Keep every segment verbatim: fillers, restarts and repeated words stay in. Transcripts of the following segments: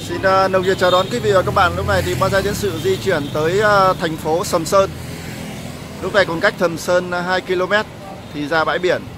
Xin uh, nồng nhiệt chào đón quý vị và các bạn. Lúc này thì Bonsai Chiến Sự di chuyển tới uh, thành phố Sầm Sơn. Lúc này còn cách Sầm Sơn uh, hai ki lô mét thì ra bãi biển.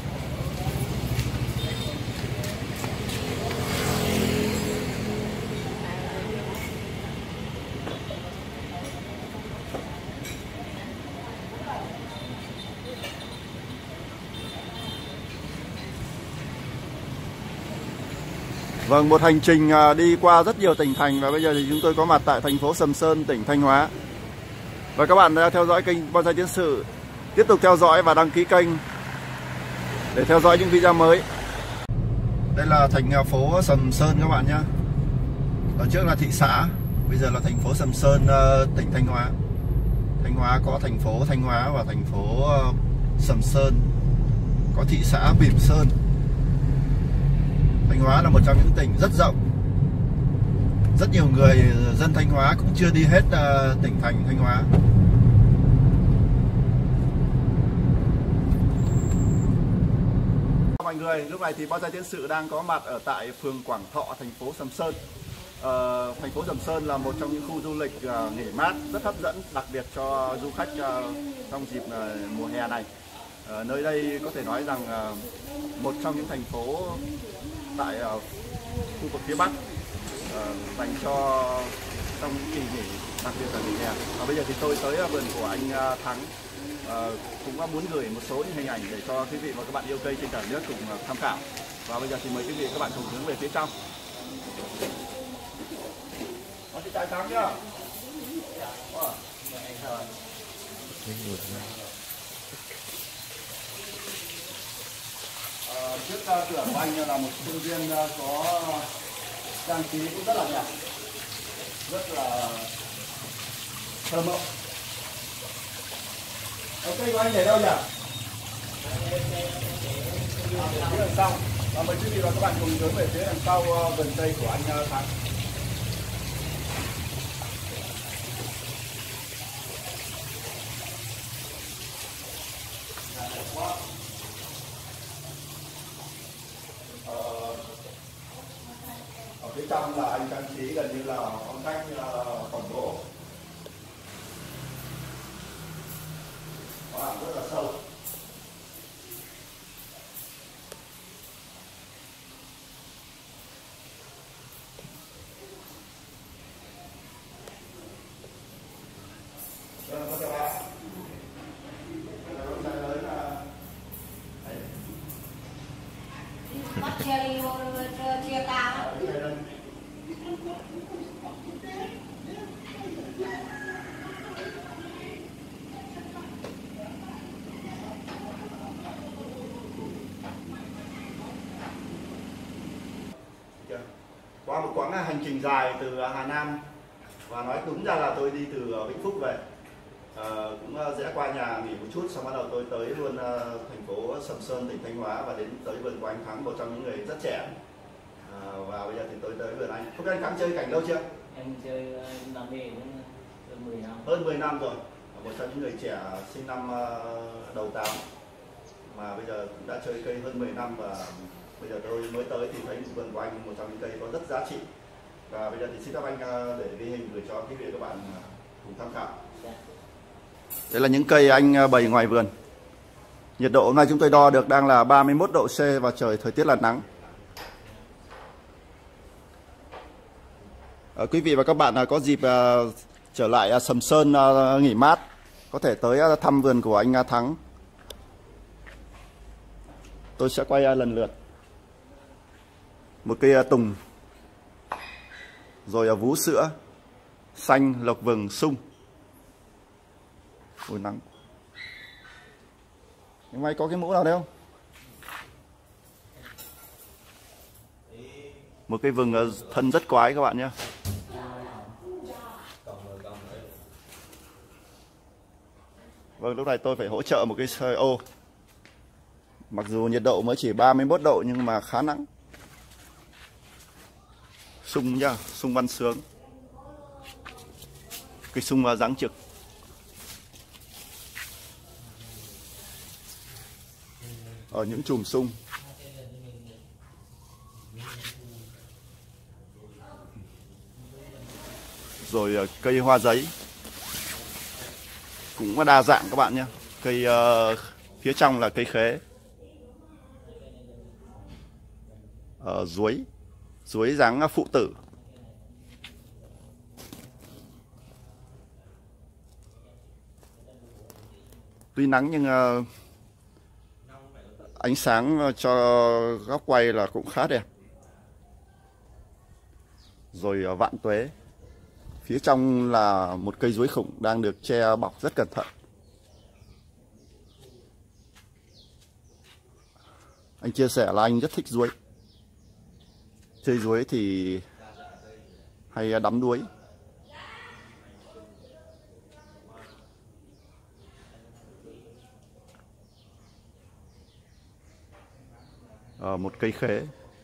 Vâng, một hành trình đi qua rất nhiều tỉnh thành và bây giờ thì chúng tôi có mặt tại thành phố Sầm Sơn, tỉnh Thanh Hóa. Và các bạn đã theo dõi kênh Bonsai Chiến Sự, tiếp tục theo dõi và đăng ký kênh để theo dõi những video mới. Đây là thành phố Sầm Sơn các bạn nhé. Ở trước là thị xã, bây giờ là thành phố Sầm Sơn, tỉnh Thanh Hóa. Thanh Hóa có thành phố Thanh Hóa và thành phố Sầm Sơn, có thị xã Bỉm Sơn. Thanh Hóa là một trong những tỉnh rất rộng. Rất nhiều người dân Thanh Hóa cũng chưa đi hết uh, tỉnh thành Thanh Hóa. Mọi người, lúc này thì Bonsai Chiến Sự đang có mặt ở tại phường Quảng Thọ, thành phố Sầm Sơn. Uh, thành phố Sầm Sơn là một trong những khu du lịch uh, nghỉ mát rất hấp dẫn, đặc biệt cho du khách uh, trong dịp uh, mùa hè này. Uh, nơi đây có thể nói rằng uh, một trong những thành phố tại uh, khu vực phía Bắc uh, dành cho trong kỳ nghỉ, đặc biệt là nghỉ hè. Và bây giờ thì tôi tới vườn của anh uh, Thắng, uh, cũng có muốn gửi một số những hình ảnh để cho quý vị và các bạn yêu cây trên cả nước cùng uh, tham khảo. Và bây giờ thì mời quý vị và các bạn cùng hướng về phía trong. Có chị trai Thắng chưa? Wow. Uh, trước uh, cửa của anh là một công viên uh, có trang trí cũng rất là đẹp, rất là thơ mộng. Ở cây của anh để đâu nhỉ? À, phía đằng sau. Và mời quý vị và các bạn cùng hướng về phía đằng sau uh, vườn cây của anh uh, Thắng. Phía trong là anh trang trí gần như là phong cách phòng gỗ, wow, rất là sâu. Bắt cherry chia cao. Qua một quãng hành trình dài từ Hà Nam, và nói đúng ra là tôi đi từ Vĩnh Phúc về, à, cũng rẽ qua nhà nghỉ một chút, xong bắt đầu tôi tới luôn uh, thành phố Sầm Sơn, tỉnh Thanh Hóa, và đến tới vườn của anh Thắng, một trong những người rất trẻ. À, và bây giờ thì tôi tới vườn anh. Không biết anh Thắng chơi cảnh lâu chưa? Em chơi đam mê đến hơn mười năm. Hơn mười năm rồi. Một trong những người trẻ sinh năm uh, đầu tám mà bây giờ cũng đã chơi cây hơn mười năm, và bây giờ tôi mới tới thì thấy vườn của anh một trong những cây có rất giá trị. Và bây giờ thì xin các anh uh, để ghi hình gửi cho quý vị và các bạn uh, cùng tham khảo. Đây là những cây anh bày ngoài vườn. Nhiệt độ hôm nay chúng tôi đo được đang là ba mươi mốt độ C và trời thời tiết là nắng. À, quý vị và các bạn có dịp uh, trở lại uh, Sầm Sơn uh, nghỉ mát, có thể tới uh, thăm vườn của anh uh, Thắng. Tôi sẽ quay uh, lần lượt. Một cây uh, tùng, rồi uh, vú sữa, xanh, lộc vừng, sung. Ôi nắng. Nhưng may có cái mũ nào đấy không? Một cây vừng thân rất quái các bạn nhé. Vâng, lúc này tôi phải hỗ trợ một cái sợi ô. Mặc dù nhiệt độ mới chỉ ba mươi mốt độ nhưng mà khá nắng. Sung nhá, sung văn sướng. Cây sung dáng trực. Ở những chùm sung. Rồi uh, cây hoa giấy cũng có đa dạng các bạn nhé. Cây uh, phía trong là cây khế, uh, ruối, ruối dáng phụ tử. Tuy nắng nhưng uh, ánh sáng cho góc quay là cũng khá đẹp. Rồi uh, vạn tuế, phía trong là một cây ruối khủng đang được che bọc rất cẩn thận. Anh chia sẻ là anh rất thích ruối. Chơi ruối thì hay đắm đuối. Ờ, một cây khế.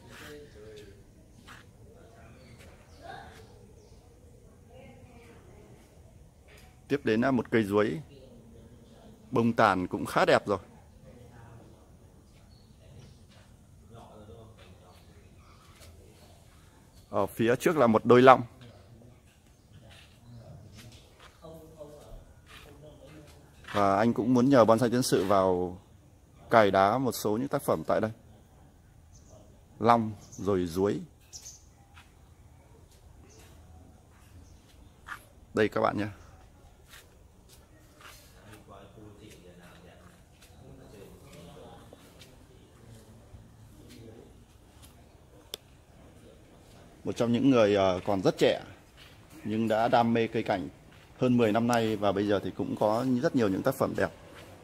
Tiếp đến là một cây ruối bông tàn cũng khá đẹp rồi. Ở phía trước là một đôi long. Và anh cũng muốn nhờ Bonsai Tiến Sự vào cài đá một số những tác phẩm tại đây. Long rồi ruối. Đây các bạn nhé. Một trong những người còn rất trẻ nhưng đã đam mê cây cảnh hơn mười năm nay, và bây giờ thì cũng có rất nhiều những tác phẩm đẹp.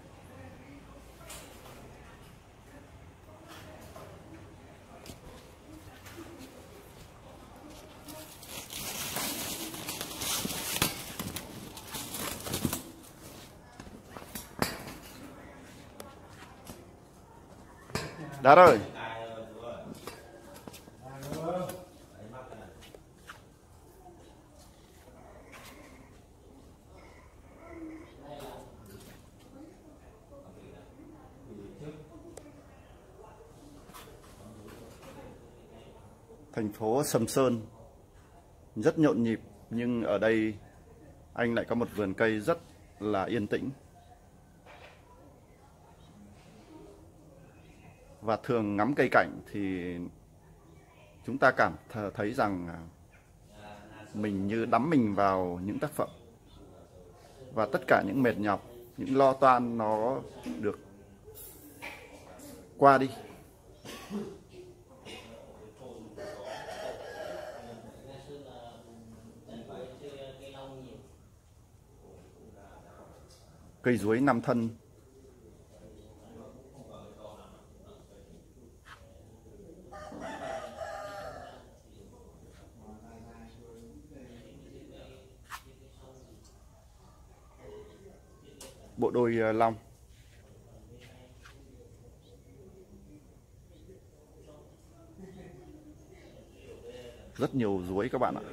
Đạt ơi, thành phố Sầm Sơn rất nhộn nhịp, nhưng ở đây anh lại có một vườn cây rất là yên tĩnh. Và thường ngắm cây cảnh thì chúng ta cảm thấy rằng mình như đắm mình vào những tác phẩm. Và tất cả những mệt nhọc, những lo toan nó được qua đi. Cây ruối năm thân. Bộ đôi long. Rất nhiều ruối các bạn ạ.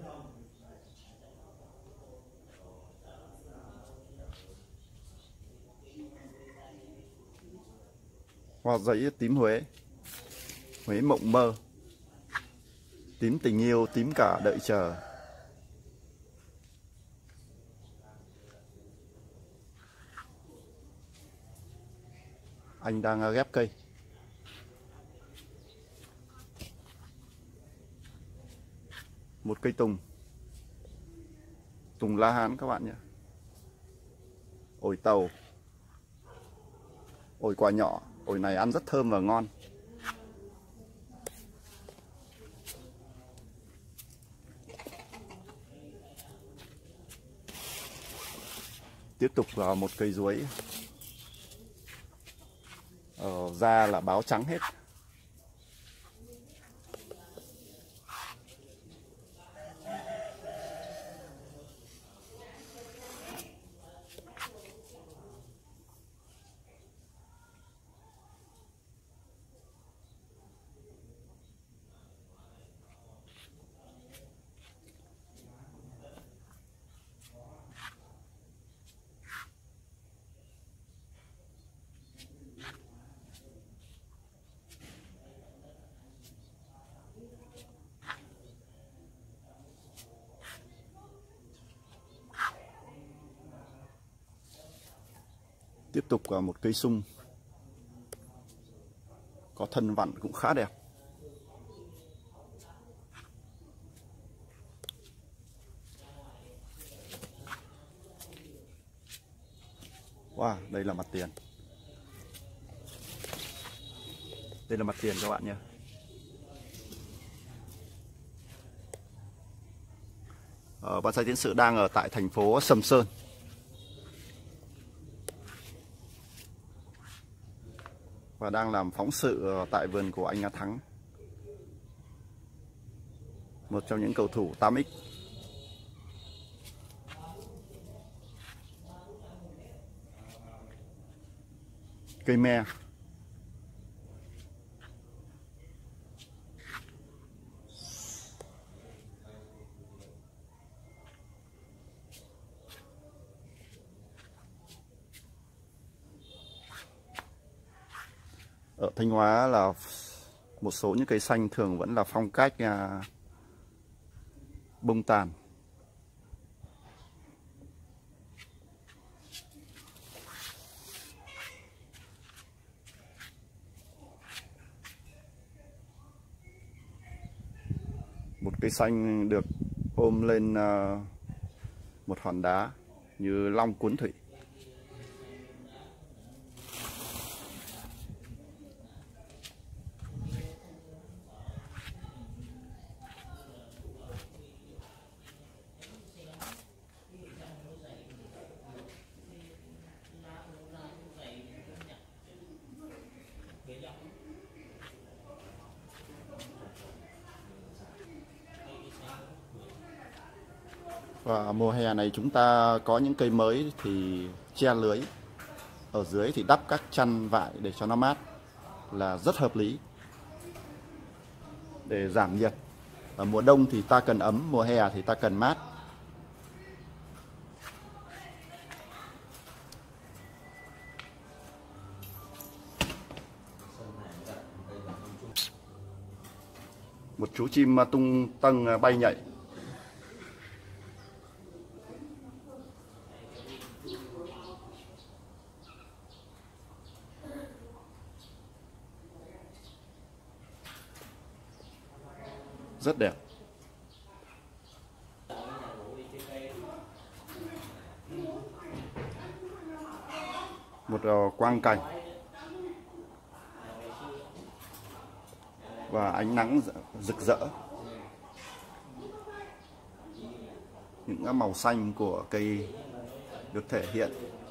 Hoa giấy tím Huế. Huế mộng mơ. Tím tình yêu, tím cả đợi chờ. Anh đang ghép cây. Một cây tùng. Tùng lá Hán các bạn nhé. Ổi tàu. Ổi quả nhỏ. Ổi này ăn rất thơm và ngon. Tiếp tục vào một cây ruối. Ờ, da là báo trắng hết. Tiếp tục uh, một cây sung có thân vặn cũng khá đẹp. Wow, đây là mặt tiền. Đây là mặt tiền các bạn nhé. Ờ, bonsai tiến sự đang ở tại thành phố Sầm Sơn. Và đang làm phóng sự tại vườn của anh Thắng, một trong những cầu thủ tám x. Cây me. Ở Thanh Hóa là một số những cây xanh thường vẫn là phong cách à, bông tàn. Một cây xanh được ôm lên à, một hòn đá như long cuốn thủy. Và mùa hè này chúng ta có những cây mới thì che lưới, ở dưới thì đắp các chăn vải để cho nó mát là rất hợp lý để giảm nhiệt. Ở mùa đông thì ta cần ấm, mùa hè thì ta cần mát. Một chú chim tung tăng bay nhảy. Rất đẹp. Một uh, quang cảnh và ánh nắng rực rỡ. Những màu xanh của cây được thể hiện.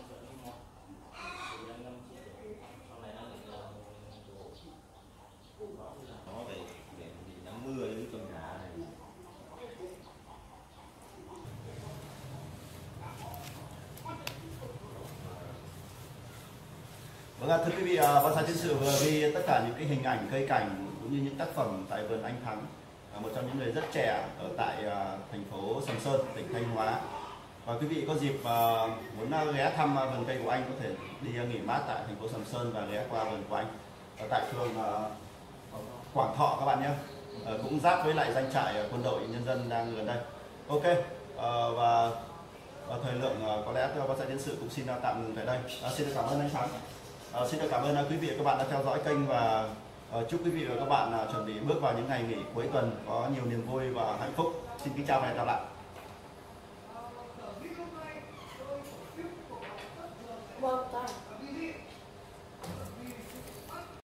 Vâng, thưa quý vị, bonsai tiến sự vừa ghi tất cả những cái hình ảnh cây cảnh cũng như những tác phẩm tại vườn anh Thắng, một trong những người rất trẻ ở tại thành phố Sầm Sơn, tỉnh Thanh Hóa. Và quý vị có dịp muốn ghé thăm vườn cây của anh có thể đi nghỉ mát tại thành phố Sầm Sơn và ghé qua vườn của anh ở tại phường Quảng Thọ các bạn nhé, cũng giáp với lại doanh trại quân đội nhân dân đang gần đây. Ok, và, và thời lượng có lẽ bonsai tiến sự cũng xin tạm ngừng tại đây. À, xin được cảm ơn anh Thắng. À, xin được cảm ơn quý vị và các bạn đã theo dõi kênh và uh, chúc quý vị và các bạn uh, chuẩn bị bước vào những ngày nghỉ cuối tuần có nhiều niềm vui và hạnh phúc. Xin kính chào và hẹn gặp lại.